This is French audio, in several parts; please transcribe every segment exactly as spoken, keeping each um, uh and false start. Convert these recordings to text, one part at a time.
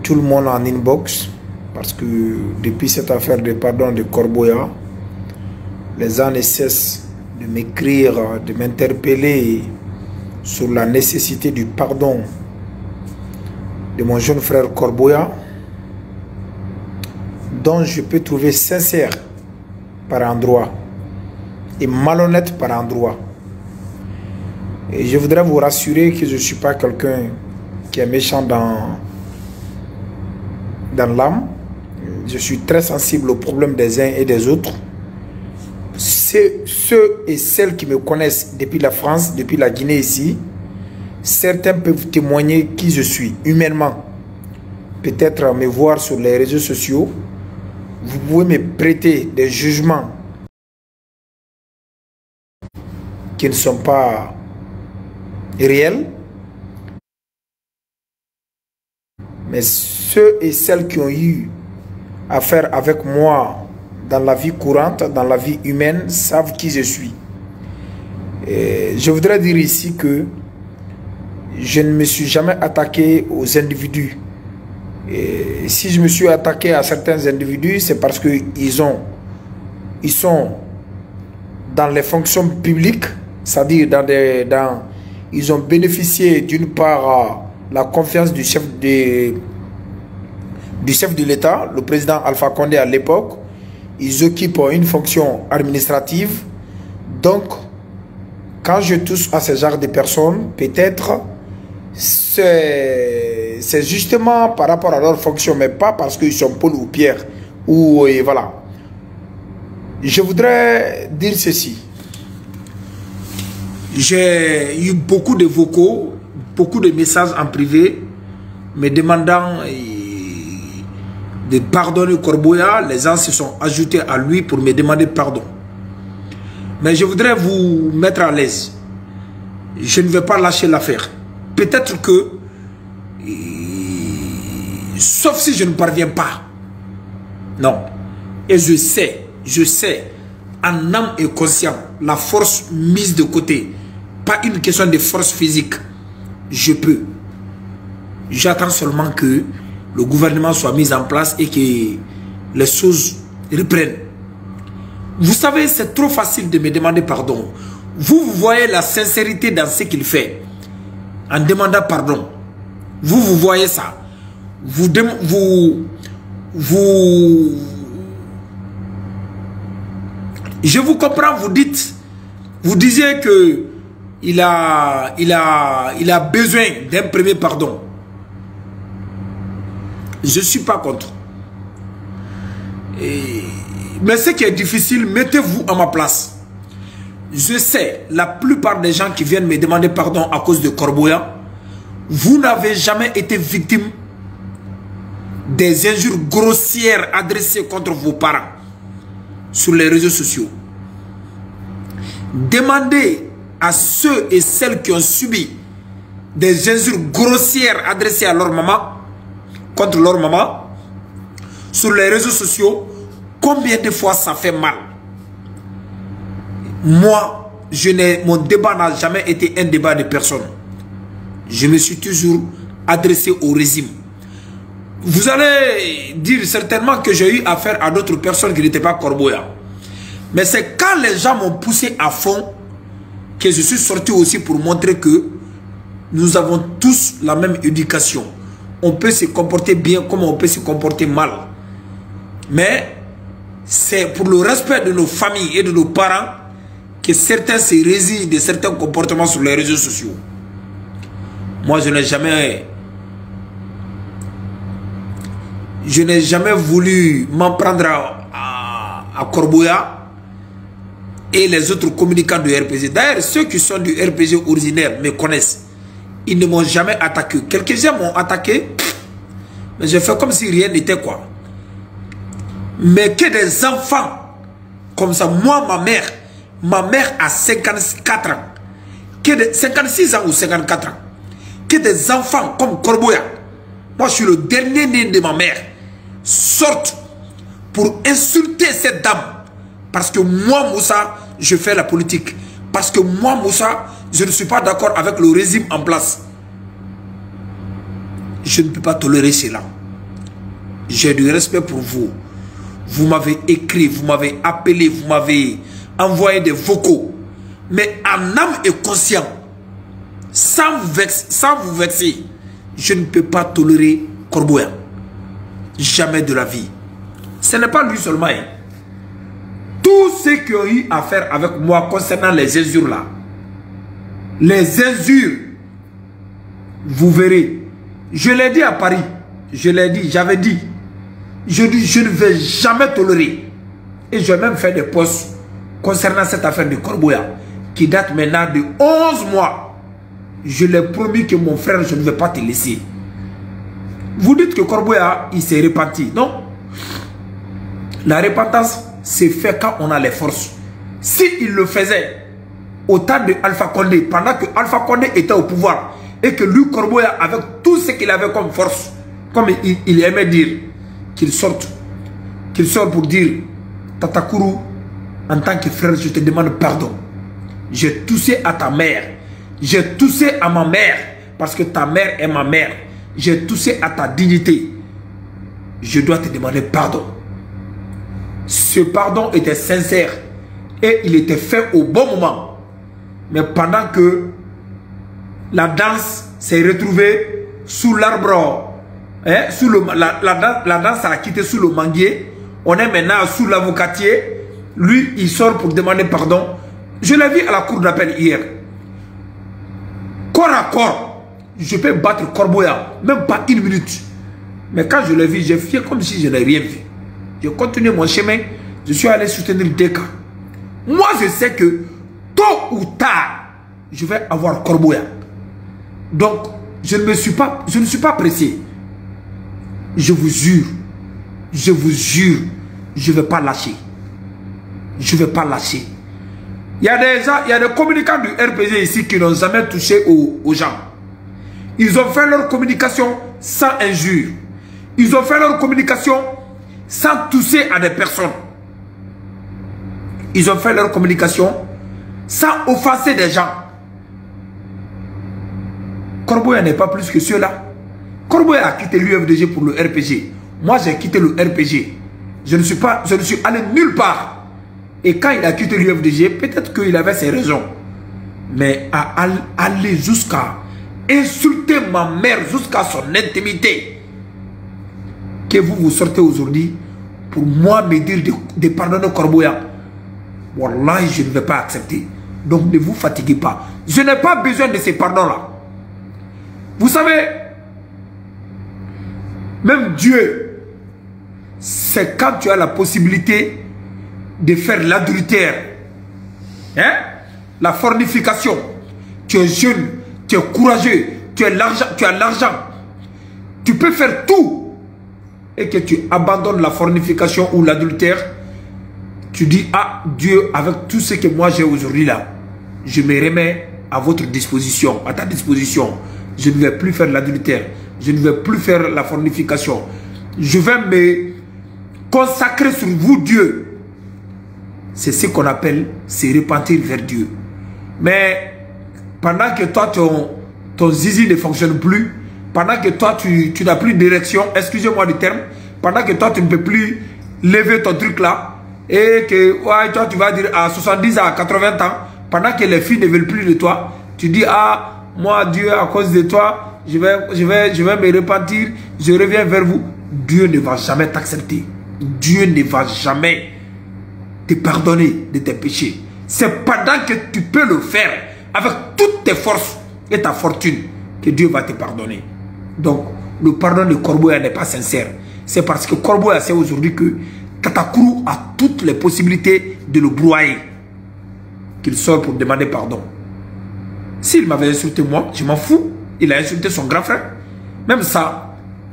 tout le monde en inbox parce que depuis cette affaire de pardon de Corboya, les gens ne cessent de m'écrire, de m'interpeller sur la nécessité du pardon de mon jeune frère Corboya, dont je peux trouver sincère par endroit et malhonnête par endroit. Et je voudrais vous rassurer que je ne suis pas quelqu'un qui est méchant dans, dans l'âme. Je suis très sensible aux problèmes des uns et des autres. Ceux, ceux et celles qui me connaissent depuis la France, depuis la Guinée ici, certains peuvent témoigner qui je suis humainement. Peut-être me voir sur les réseaux sociaux. Vous pouvez me prêter des jugements qui ne sont pas réels. Mais ceux et celles qui ont eu affaire avec moi dans la vie courante, dans la vie humaine, savent qui je suis. Et je voudrais dire ici que je ne me suis jamais attaqué aux individus. Et si je me suis attaqué à certains individus, c'est parce qu'ils ont, ils sont dans les fonctions publiques, c'est-à-dire dans des, dans, ils ont bénéficié d'une part la confiance du chef de, du chef de l'État, le président Alpha Condé à l'époque. Ils occupent une fonction administrative. Donc, quand je touche à ce genre de personnes, peut-être c'est justement par rapport à leur fonction, mais pas parce qu'ils sont Paul ou Pierre. Ou et voilà. Je voudrais dire ceci. J'ai eu beaucoup de vocaux, beaucoup de messages en privé me demandant de pardonner Corboya. Les gens se sont ajoutés à lui pour me demander pardon. Mais je voudrais vous mettre à l'aise. Je ne vais pas lâcher l'affaire. Peut-être que, sauf si je ne parviens pas. Non. Et je sais, je sais, en âme et conscience, la force mise de côté. Pas une question de force physique. Je peux. J'attends seulement que le gouvernement soit mis en place et que les choses reprennent. Vous savez, c'est trop facile de me demander pardon. Vous, vous voyez la sincérité dans ce qu'il fait en demandant pardon. Vous, vous voyez ça. Vous, vous, vous, je vous comprends, vous dites, vous disiez que il a, il a, il a besoin d'un premier pardon. Je ne suis pas contre. Et, mais ce qui est difficile, mettez-vous à ma place. Je sais, la plupart des gens qui viennent me demander pardon à cause de Corboya, vous n'avez jamais été victime des injures grossières adressées contre vos parents sur les réseaux sociaux. Demandez à ceux et celles qui ont subi des injures grossières adressées à leur maman, contre leur maman, sur les réseaux sociaux, combien de fois ça fait mal. Moi, je n'ai, mon débat n'a jamais été un débat de personne. Je me suis toujours adressé au régime. Vous allez dire certainement que j'ai eu affaire à d'autres personnes qui n'étaient pas Corboya. Mais c'est quand les gens m'ont poussé à fond que je suis sorti aussi pour montrer que nous avons tous la même éducation. On peut se comporter bien comme on peut se comporter mal. Mais c'est pour le respect de nos familles et de nos parents que certains se résignent de certains comportements sur les réseaux sociaux. Moi, je n'ai jamais... Je n'ai jamais voulu m'en prendre à, à, à Corboya et les autres communicants du R P G. D'ailleurs, ceux qui sont du R P G ordinaire me connaissent. Ils ne m'ont jamais attaqué. Quelques-uns m'ont attaqué, mais j'ai fait comme si rien n'était quoi. Mais que des enfants comme ça, moi, ma mère, ma mère a cinquante-quatre ans, que de, cinquante-six ans ou cinquante-quatre ans, que des enfants comme Corboya, moi je suis le dernier né de ma mère, sortent pour insulter cette dame. Parce que moi, Moussa, je fais la politique. Parce que moi, Moussa, je ne suis pas d'accord avec le régime en place. Je ne peux pas tolérer cela. j'ai du respect pour vous. Vous m'avez écrit, vous m'avez appelé, vous m'avez envoyé des vocaux. Mais en âme et conscience, sans vous vexer, sans vous vexer, je ne peux pas tolérer Corboya. Jamais de la vie. Ce n'est pas lui seulement. Hein. Tous ceux qui ont eu affaire avec moi concernant les injures là, les injures, vous verrez. Je l'ai dit à Paris, je l'ai dit, j'avais dit, je dis, je ne vais jamais tolérer. Et je vais même faire des posts concernant cette affaire de Corboya, qui date maintenant de onze mois. Je l'ai promis que mon frère, je ne vais pas te laisser. Vous dites que Corboya, il s'est repenti. Non. La repentance c'est fait quand on a les forces. S'il le faisait au temps de Alpha Condé, pendant que Alpha Condé était au pouvoir, et que lui, Corboya, avec tout ce qu'il avait comme force, comme il, il aimait dire, qu'il sorte, qu'il sorte pour dire, Tatakourou, en tant que frère, je te demande pardon. J'ai touché à ta mère. J'ai touché à ma mère, parce que ta mère est ma mère. J'ai touché à ta dignité. Je dois te demander pardon. Ce pardon était sincère et il était fait au bon moment. Mais pendant que la danse s'est retrouvée sous l'arbre, hein, sous le, la, la, la danse a quitté sous le manguier, on est maintenant sous l'avocatier. Lui, il sort pour demander pardon. Je l'ai vu à la cour d'appel hier. Corps à corps, je peux battre Corboya, même pas une minute. Mais quand je l'ai vu, j'ai fait comme si je n'ai rien vu. Je continue mon chemin, je suis allé soutenir des cas. Moi, je sais que tôt ou tard, je vais avoir Corboya. Donc, je ne me suis pas, je ne suis pas pressé. Je vous jure, je vous jure, je ne vais pas lâcher. Je ne vais pas lâcher. Il y a des gens, il y a des communicants du R P G ici qui n'ont jamais touché aux, aux gens. Ils ont fait leur communication sans injure. Ils ont fait leur communication sans toucher à des personnes. Ils ont fait leur communication sans offenser des gens. Corboya n'est pas plus que ceux-là. Corboya a quitté l'U F D G pour le R P G. Moi, j'ai quitté le R P G. Je ne suis pas, je ne suis allé nulle part. Et quand il a quitté l'U F D G, peut-être qu'il avait ses raisons. Mais à aller jusqu'à insulter ma mère, jusqu'à son intimité, que vous vous sortez aujourd'hui pour moi me dire de, de pardonner Corboya, wallahi, je ne vais pas accepter. Donc ne vous fatiguez pas. Je n'ai pas besoin de ces pardons-là. Vous savez, même Dieu, c'est quand tu as la possibilité de faire l'adultère, hein? La fornification. Tu es jeune, tu es courageux, tu as l'argent, tu as l'argent. Tu peux faire tout et que tu abandonnes la fornification ou l'adultère. Tu dis, ah, Dieu, avec tout ce que moi j'ai aujourd'hui là, je me remets à votre disposition, à ta disposition. Je ne vais plus faire l'adultère. Je ne vais plus faire la fornification. Je vais me consacrer sur vous, Dieu. C'est ce qu'on appelle se repentir vers Dieu. Mais pendant que toi, ton, ton zizi ne fonctionne plus, pendant que toi, tu, tu n'as plus de direction, excusez-moi du terme, pendant que toi, tu ne peux plus lever ton truc là, et que ouais, toi, tu vas dire à soixante-dix ans, à quatre-vingts ans, pendant que les filles ne veulent plus de toi, tu dis, ah, moi, Dieu, à cause de toi, je vais, je vais, je vais me repentir, je reviens vers vous. Dieu ne va jamais t'accepter. Dieu ne va jamais te pardonner de tes péchés. C'est pendant que tu peux le faire avec toutes tes forces et ta fortune que Dieu va te pardonner. Donc, le pardon de Corboya n'est pas sincère. C'est parce que Corboya sait aujourd'hui que Tatakourou a toutes les possibilités de le broyer, qu'il sort pour demander pardon. S'il m'avait insulté moi, je m'en fous. Il a insulté son grand frère. Même ça,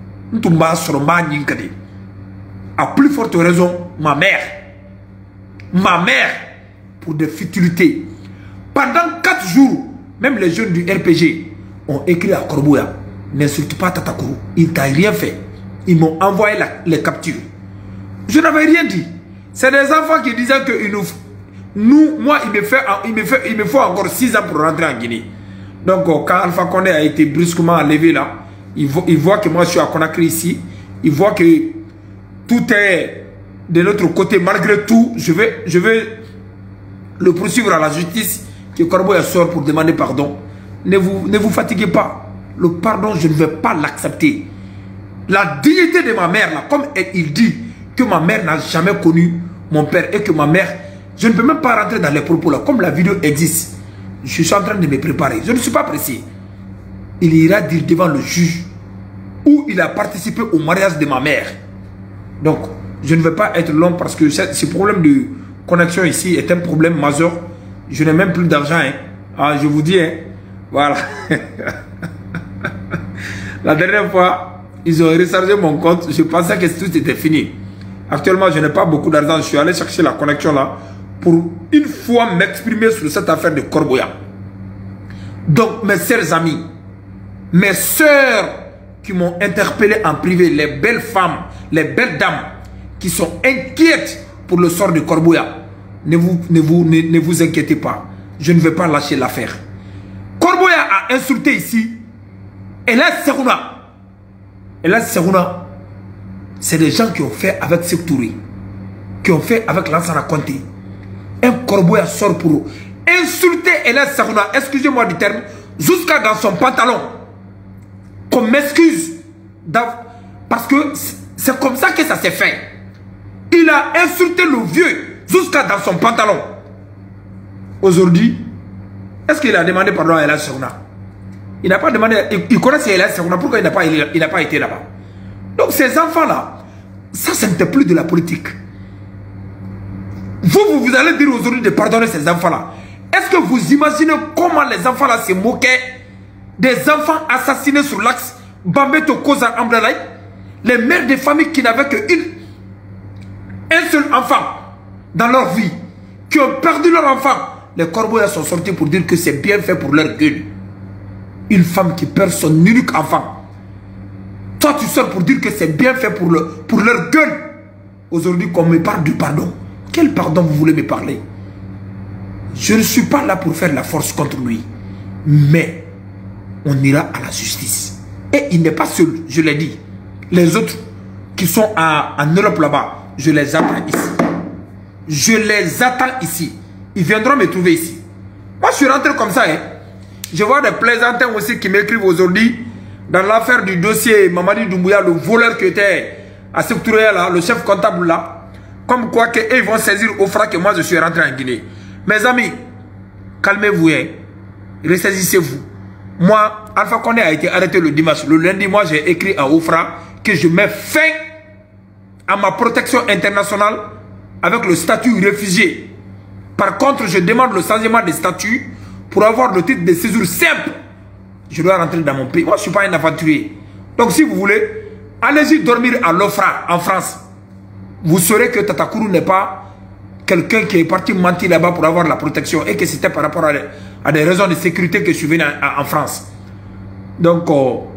à plus forte raison, ma mère. Ma mère, pour des futilités. Pendant quatre jours, même les jeunes du R P G ont écrit à Corboya, n'insulte pas Tatakourou, il t'a rien fait. Ils m'ont envoyé la, les captures. Je n'avais rien dit. C'est des enfants qui disaient que ils nous, nous, moi, il me, fait, il, me fait, il me faut encore six ans pour rentrer en Guinée. Donc, quand Alpha Condé a été brusquement enlevé là, il voit, il voit que moi je suis à Conakry ici, il voit que tout est de notre côté. Malgré tout, je vais, je vais le poursuivre à la justice, que Corboya sort pour demander pardon. Ne vous, ne vous fatiguez pas. Le pardon, je ne vais pas l'accepter. La dignité de ma mère, là, comme il dit que ma mère n'a jamais connu mon père et que ma mère, je ne peux même pas rentrer dans les propos là. Comme la vidéo existe, je suis en train de me préparer. Je ne suis pas pressé. Il ira dire devant le juge où il a participé au mariage de ma mère. Donc, je ne vais pas être long parce que ce problème de connexion ici est un problème majeur. Je n'ai même plus d'argent. Hein. Ah, je vous dis, hein. Voilà. La dernière fois, ils ont rechargé mon compte. Je pensais que tout était fini. Actuellement, je n'ai pas beaucoup d'argent. Je suis allé chercher la connexion là pour une fois m'exprimer sur cette affaire de Corboya. Donc, mes chers amis, mes soeurs qui m'ont interpellé en privé, les belles femmes, les belles dames qui sont inquiètes pour le sort de Corboya, ne vous, ne vous, ne, ne vous inquiétez pas. Je ne vais pas lâcher l'affaire. Corboya a insulté ici Elas Serouna. Elas Serouna, c'est des gens qui ont fait avec Sektouré, qui ont fait avec Lansana Conté. Un Corboya sort pour insulter Elas Serouna, excusez-moi du terme, jusqu'à dans son pantalon. Qu'on m'excuse. Parce que c'est comme ça que ça s'est fait. Il a insulté le vieux jusqu'à dans son pantalon. Aujourd'hui, est-ce qu'il a demandé pardon à Elas Serouna? Il n'a pas demandé. Il, il connaît Elas Serouna. Pourquoi il n'a pas, il, il pas été là-bas? Donc ces enfants-là, ça, ce n'était plus de la politique. Vous, vous, vous allez dire aujourd'hui de pardonner ces enfants-là. Est-ce que vous imaginez comment les enfants-là se moquaient des enfants assassinés sur l'axe Bambeto Koza Ambrelay? Les mères de familles qui n'avaient qu'un seul enfant dans leur vie, qui ont perdu leur enfant. Les Corboya sont sortis pour dire que c'est bien fait pour leur gueule. Une femme qui perd son unique enfant. Toi, tu sors pour dire que c'est bien fait pour, le, pour leur gueule. Aujourd'hui, qu'on me parle du pardon. Quel pardon vous voulez me parler? Je ne suis pas là pour faire la force contre lui. Mais on ira à la justice. Et il n'est pas seul, je l'ai dit. Les autres qui sont à, en Europe là-bas, je les attends ici. Je les attends ici. Ils viendront me trouver ici. Moi, je suis rentré comme ça. Hein. Je vois des plaisantins aussi qui m'écrivent aujourd'hui dans l'affaire du dossier Mamadi Doumbouya, le voleur qui était à Sektouré là, le chef comptable là. Comme quoi qu'ils vont saisir au frais que moi je suis rentré en Guinée. Mes amis, calmez-vous. Hein. Ressaisissez-vous. Moi, Alpha Condé a été arrêté le dimanche. Le lundi, moi, j'ai écrit à Ofra que je mets fin à ma protection internationale avec le statut réfugié. Par contre, je demande le changement de statut pour avoir le titre de séjour simple. Je dois rentrer dans mon pays. Moi, je ne suis pas un aventurier. Donc, si vous voulez, allez-y dormir à l'Ofra, en France. Vous saurez que Tatakourou n'est pas quelqu'un qui est parti mentir là-bas pour avoir la protection et que c'était par rapport à des, à des raisons de sécurité que je suis venu en, en France. Donc, oh,